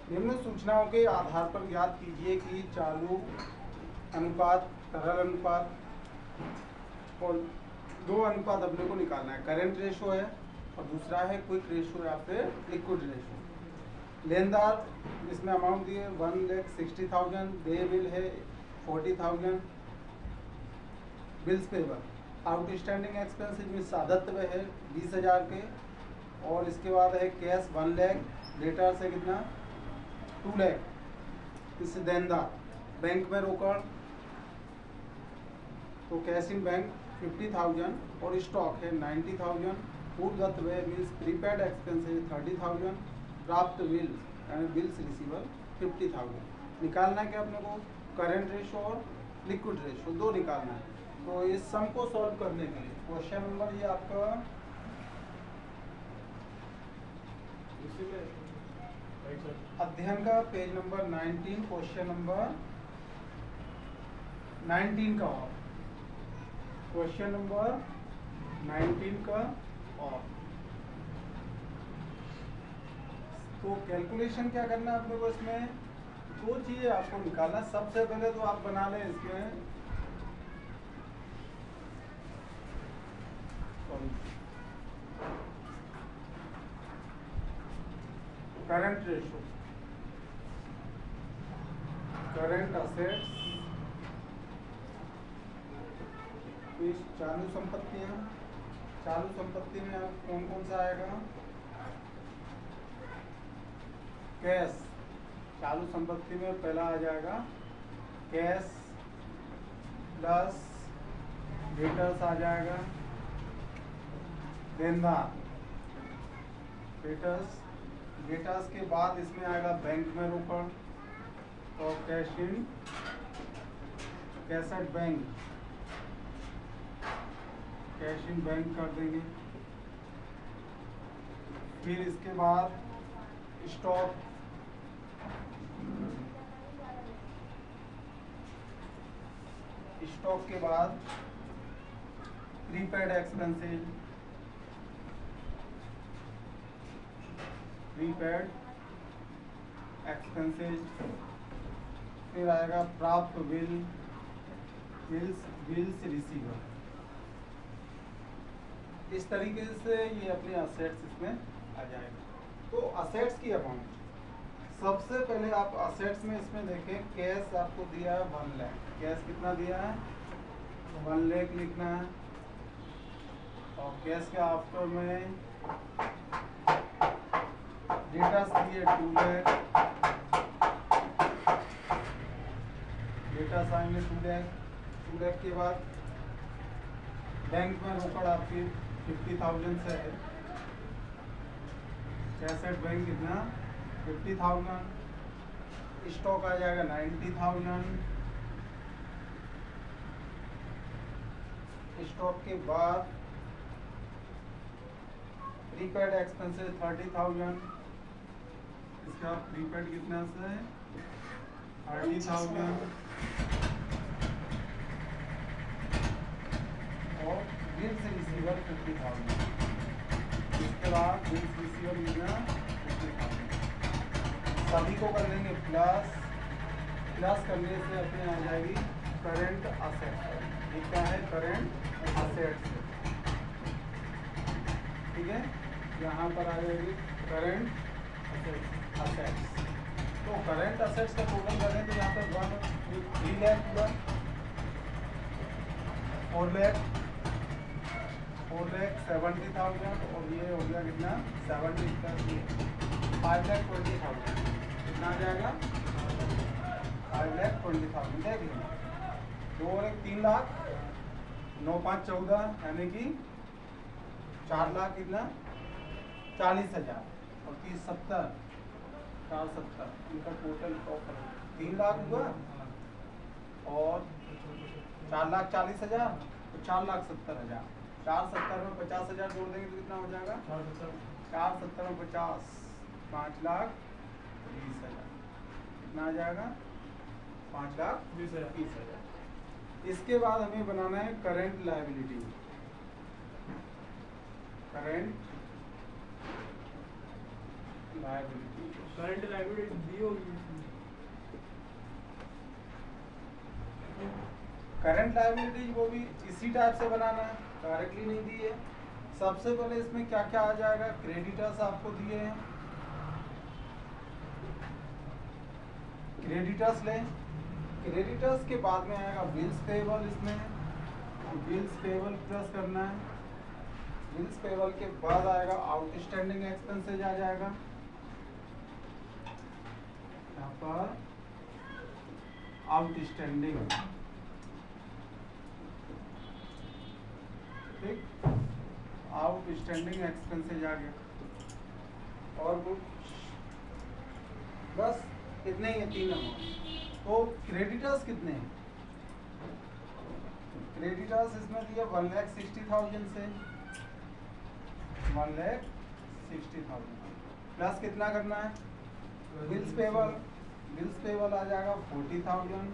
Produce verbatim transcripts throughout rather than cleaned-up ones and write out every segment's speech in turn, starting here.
निम्न सूचनाओं के आधार पर ज्ञात कीजिए कि चालू अनुपात, तरल अनुपात और दो अनुपात अपने को निकालना है। करेंट रेशो है और दूसरा है क्विक रेशो या फिर लिक्विड रेशो। लेनदार इसमें अमाउंट दिए वन लैख सिक्सटी थाउजेंड, दे बिल है forty thousand, bills payable. Outstanding expenses में साधत्व है बीस हजार के, और इसके बाद है कैश वन लैख, डेटर से कितना टू लैख। इससे देनदार बैंक में रोकड़ तो cash in bank fifty thousand और स्टॉक है नाइन्टी थाउजेंड। पूर्वगत व्यय means prepaid expenses thirty thousand, प्राप्त बिल यानी बिल्स रिसीवल फिफ्टी थाउजेंड। निकालना है क्या अपने को? करेंट रेशो और लिक्विड रेशो दो निकालना है। तो इस सम को सॉल्व करने के लिए क्वेश्चन नंबर ये आपका अध्ययन का page number nineteen, question number nineteen का और क्वेश्चन नंबर नाइनटीन का और तो कैलकुलेशन क्या करना है अपने को? इसमें दो चीजें आपको निकालना। सबसे पहले तो आप बना लें इसमें करंट रेशो, करंट असेट्स, चालू संपत्तियां। चालू संपत्ति में आप कौन कौन सा आएगा? कैश। चालू संपत्ति में पहला आ जाएगा कैश प्लस डेटर्स आ जाएगा, देनदार डेटर्स। डेटर्स के बाद इसमें आएगा बैंक में रोकड़ और cash in cash at bank, cash in bank कर देंगे। फिर इसके बाद स्टॉक, स्टॉक के बाद प्रीपेड एक्सपेंसेस, प्रीपेड एक्सपेंसेस। फिर आएगा प्राप्त बिल, बिल्स बिल्स रिसीवर। इस तरीके से ये अपने असेट्स इसमें आ जाएगा। तो असेट्स की अमाउंट सबसे पहले आप असेट्स में इसमें देखें, कैश आपको दिया है वन लाख। कैश कितना दिया है? वन लाख लिखना है। और कैश के आफ्टर में डेटर्स दिए टू लाख, डेटर्स आएंगे टू लाख। टू लाख के बाद बैंक में रोकड़ आपकी फिफ्टी थाउजेंड से है। कैश एट बैंक कितना? Fifty thousand. स्टॉक आ जाएगा नाइन्टी थाउजेंड। स्टॉक के बाद प्रीपेड एक्सपेंसेस थर्टी थाउजेंड। इसका प्रीपेड कितना से? Thirty thousand. और बिल्स रिसीवर फिफ्टी थाउजेंड। इसके बाद बिल्स रिसीवर कितना? Fifty thousand. सभी को कर लेंगे प्लस। प्लस करने से अपने आ जाएगी करंट असेट्स। ये क्या है? Current assets. ठीक है, यहाँ पर आ जाएगी करंट असेट्स। तो करंट असेट्स का टोटल करें तो यहाँ पर one three lakh plus four lakh, four lakh seventy thousand और ये हो गया कितना? Seventy plus five lakh twenty thousand. कितना आ जाएगा? Five lakh twenty thousand. देख लीजिए, दो और एक तीन लाख, नौ पाँच चौदह, यानी कि चार लाख कितना? चालीस हजार और तीस सत्तर, चार सत्तर, इनका टोटल टोटल तीन लाख हुआ। और चार लाख चालीस हजार तो चार लाख सत्तर हजार। चार सत्तर में पचास हजार जोड़ देंगे तो कितना हो जाएगा? चार सत्तर में पचास, पाँच लाख बीस हजार। कितना आ जाएगा? पाँच लाख बीस हजार बीस हजार। इसके बाद हमें बनाना है current liability. Current liability. Current liability दी होगी करंट लायबिलिटी वो भी इसी टाइप से बनाना है, डायरेक्टली नहीं दी है। सबसे पहले इसमें क्या क्या आ जाएगा, क्रेडिटर्स आपको दिए हैं, क्रेडिटर्स लें। क्रेडिटर्स के बाद में आएगा बिल्स पेबल, इसमें बिल्स पेबल प्लस करना है। बिल्स पेबल के बाद आएगा आउटस्टैंडिंग एक्सपेंसेज आ जाएगा, यहाँ पर आउटस्टैंडिंग, ठीक, आउटस्टैंडिंग एक्सपेंसेज आ गया। और कुछ बस इतने ही है, तीन अमाउंट। तो क्रेडिटर्स कितने हैं, क्रेडिटर्स इसमें दिया वन लैख सिक्सटी थाउजेंड से one lakh sixty thousand plus कितना करना है, बिल्स पेबल, बिल्स पेबल आ जाएगा फोर्टी थाउजेंड।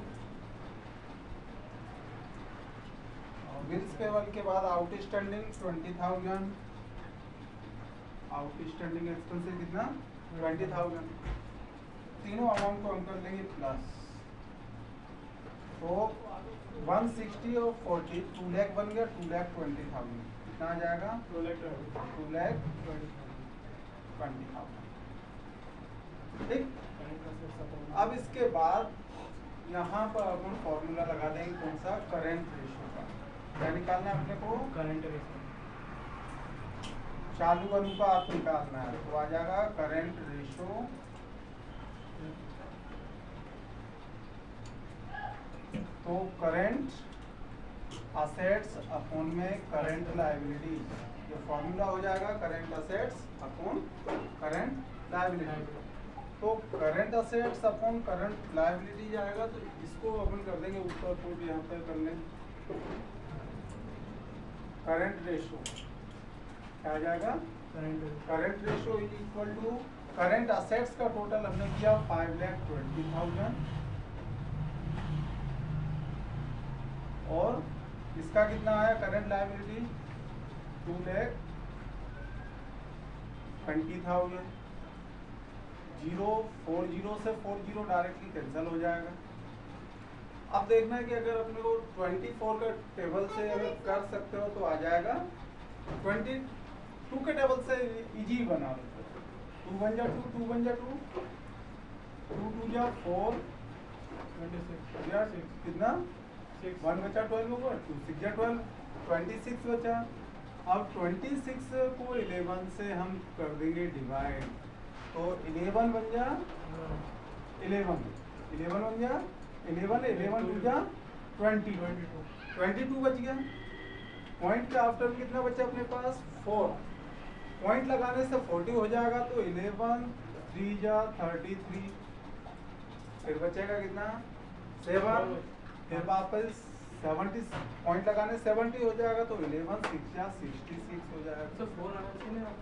बिल्स पेबल के बाद outstanding twenty thousand, outstanding expenses कितना ट्वेंटी थाउजेंड। तीनों अमाउंट को हम कर लेंगे प्लस, तो वन सिक्सटी और फोर्टी, टू लैख बन गया, टू लैख ट्वेंटी थाउजेंड। कितना आ जाएगा, two lakh two lakh twenty thousand, ठीक। अब इसके बाद यहाँ पर अपन फॉर्मूला लगा देंगे, कौन सा, करेंट रेशियो का। क्या निकालना है अपने को, करंट रेशियो, चालू अनुपात निकालना है। तो आ जाएगा करेंट रेशियो तो करेंट असेट्स अपॉन में करेंट लायबिलिटी, ये फॉर्मूला हो जाएगा current assets upon current liability. तो current assets upon current liability जाएगा, तो इसको अपन कर देंगे ऊपर पुट, यहाँ पर कर लें करंट रेशियो। क्या आ जाएगा, current current ratio is equal to current assets का टोटल हमने किया फाइव लैख ट्वेंटी थाउजेंड, और इसका कितना आया current liability two lakh twenty thousand. Zero four zero से फोर जीरो डायरेक्टली कैंसिल हो जाएगा। अब देखना है कि अगर अपने को ट्वेंटी फोर का टेबल से अगर कर सकते हो तो आ जाएगा, ट्वेंटी टू के टेबल से इजी बना लो, टू वन जा टू, टू वन जा टू, टू टू जा फोर, ट्वेंटी सिक्स या कितना सिक्स, वन बचा ट्वेल्व होगा, टू सिक्स जा ट्वेल्व, ट्वेंटी सिक्स बचा। अब ट्वेंटी सिक्स को इलेवन से हम कर देंगे डिवाइड, तो इलेवन बन जा इलेवन, इलेवन बन जा इलेवन, इलेवन टू जा twenty, twenty two, twenty two बच गया। पॉइंट का आफ्टर कितना बचा अपने पास, फोर, पॉइंट लगाने से फोर्टी हो जाएगा, तो इलेवन थ्री जा थर्टी थ्री, फिर बचेगा कितना सेवन, फिर वापस सेवेंटी, पॉइंट लगाने सेवेंटी हो जाएगा, तो इलेवन सिक्स जा सिक्सटी सिक्स हो जाएगा। तो फोर आना चाहिए ना,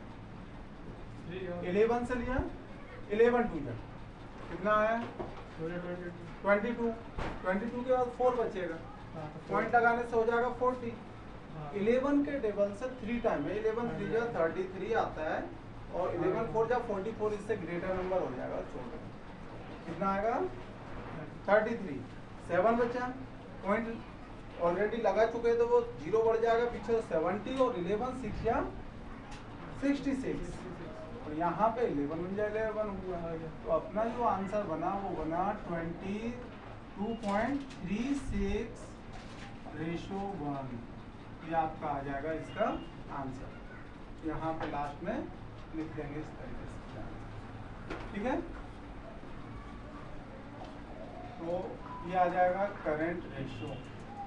थ्री इलेवन से लिया, इलेवन टू जा कितना आया twenty two, twenty two, twenty two के बाद फोर बचेगा, पॉइंट लगाने से हो जाएगा फोर्टी। इलेवन के टेबल से थ्री टाइम है, इलेवन थ्री जा थर्टी थ्री आता है, और इलेवन फोर जा फोर्टी फोर, इससे ग्रेटर नंबर हो जाएगा, छोटा कितना आएगा थर्टी थ्री। सेवन बचा, पॉइंट ऑलरेडी लगा चुके हैं तो वो जीरो बढ़ जाएगा पीछे सेवेंटी, और इलेवन सिक्स या सिक्सटी सिक्स, और यहाँ पे इलेवन बन जाए, इलेवन हुआ। तो अपना जो आंसर बना वो बना twenty two point three six ratio one, ये आपका आ जाएगा इसका आंसर। यहाँ पे लास्ट में लिख देंगे इस तरीके से, ठीक है। तो ये आ जाएगा करंट रेशो,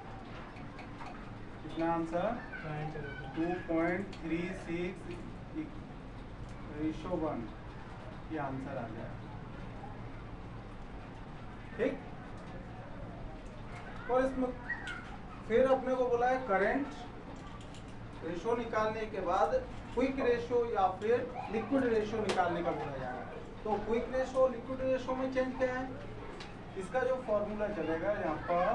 कितना answer two point three six ratio one, ये आंसर आ जाएगा, ठीक। और इसमें फिर अपने को बोला है करंट रेशो निकालने के बाद क्विक रेशो या फिर लिक्विड रेशो निकालने का बोला जाएगा। तो क्विक रेशो लिक्विड रेशो में चेंज क्या है, इसका जो फॉर्मूला चलेगा यहाँ पर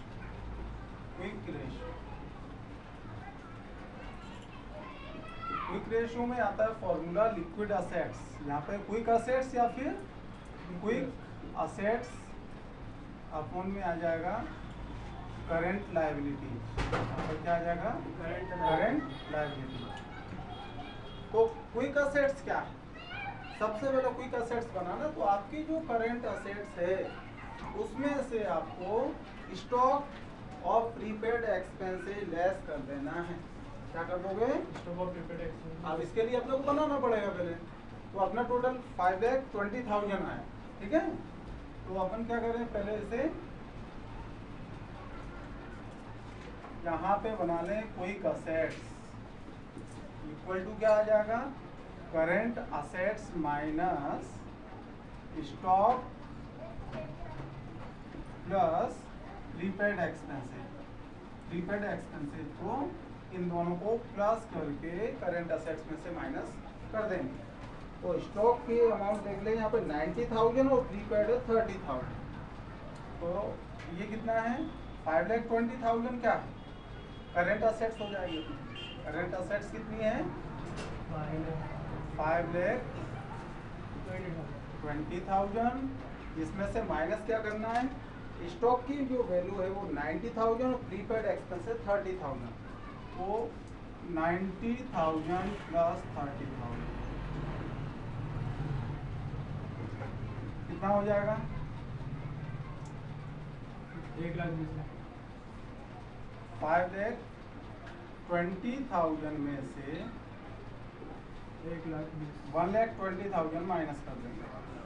क्विक रेशो, क्विक रेशियो में आता है फॉर्मूला लिक्विड असेट्स, यहाँ पे क्विक असेट्स या फिर क्विक असेट्स अपॉन में आ जाएगा करंट लायबिलिटी। यहाँ पर क्या आ जाएगा? Current liability. तो क्विक असेट्स क्या है? सबसे पहले क्विक असेट्स बनाना, तो आपकी जो करंट असेट्स है उसमें से आपको stock of prepaid expenses less कर देना है। क्या कर दोगे? Stock of prepaid expense. अब इसके लिए अपने को बनाना पड़ेगा पहले। तो अपना total five lakh twenty thousand है, ठीक है। तो अपन क्या करें, पहले इसे यहाँ पे बना लें क्विक असेट्स इक्वल टू क्या आ जाएगा? Current assets minus stock plus prepaid expenses. Prepaid expenses को इन दोनों को प्लस करके करंट असेट्स में से माइनस कर देंगे। तो स्टॉक की अमाउंट देख लें, यहाँ पे नाइन्टी थाउजेंड और प्रीपेड है थर्टी थाउजेंड। तो ये कितना है? फाइव लैख ट्वेंटी थाउजेंड क्या है? करंट असेट्स हो जाएगी। करंट असेट्स कितनी है? फाइव लैख ट्वेंटी थाउजेंड, जिसमें से माइनस क्या करना है? स्टॉक की जो वैल्यू है वो नाइन्टी थाउजेंड और प्रीपेड एक्सपेंसेस थर्टी थाउजेंड। तो ninety thousand plus thirty thousand कितना हो जाएगा? एक लाख बीस lakh. Five lakh twenty thousand में से एक लाख बीस। One lakh twenty thousand minus कर देंगे।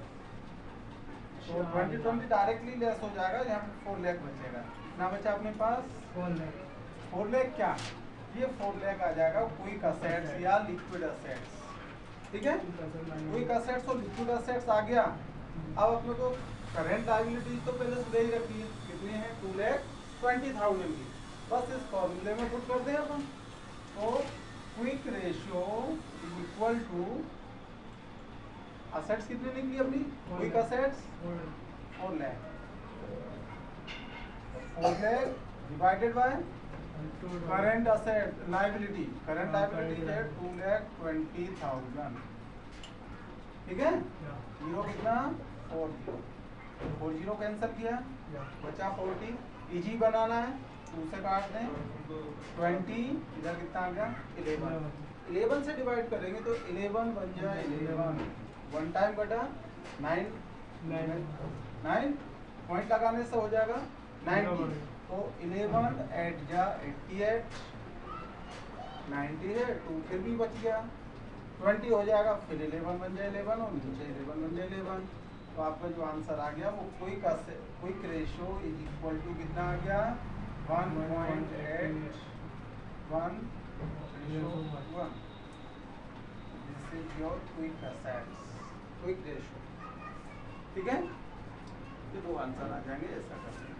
तो ट्वेंटी ट्वेंटी डायरेक्टली लेस हो जाएगा, यहाँ पे फोर लैख बचेगा। कितना बचा अपने पास? फोर लाख। फोर लैख क्या? ये फोर लैख आ जाएगा क्विक असेट्स या लिक्विड असेट्स, ठीक है। क्विक असेट्स और लिक्विड असेट्स आ गया। अब अपने को करंट लायबिलिटी तो पहले से दे ही रखी है, कितनी है? टू लैख ट्वेंटी थाउजेंड की। बस इस फॉर्मूले में पुट कर दें अपन। तो quick ratio equal to assets कितनी निकली अपनी? Quick assets four lakh. Four lakh divided by current asset liability. Current liability है टू लैख ट्वेंटी थाउजेंड, ठीक है। जीरो कितना? Four zero. Four zero cancel किया, बचा फोर्टी। इजी बनाना है, टू से काट दें। ट्वेंटी इधर कितना आ गया? इलेवन। इलेवन से डिवाइड करेंगे तो इलेवन बन जाए इलेवन। वन टाइम बटा नाइन, नाइन पॉइंट लगाने से हो जाएगा नाइन्टी। तो इलेवन एट जा एट्टी एट, नाइन्टी है, टू फिर भी बच गया, ट्वेंटी हो जाएगा। फिर इलेवन बन जाए इलेवन और नीचे इलेवन बन जाए इलेवन। तो आपका जो आंसर आ गया वो quick quick ratio is equal to कितना आ गया? One point eight one one. This is your quick assets, quick ratio, ठीक है। ये दो आंसर आ जाएंगे ऐसा करके।